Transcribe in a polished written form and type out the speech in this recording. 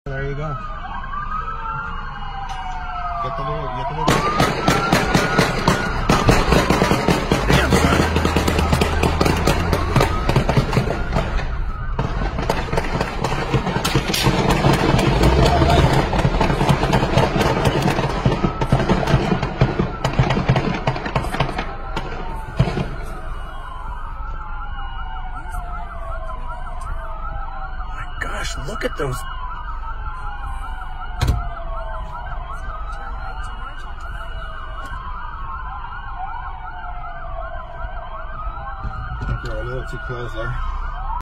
There you go. Get the little. Damn, son. My gosh, look at those. You're a little too close there.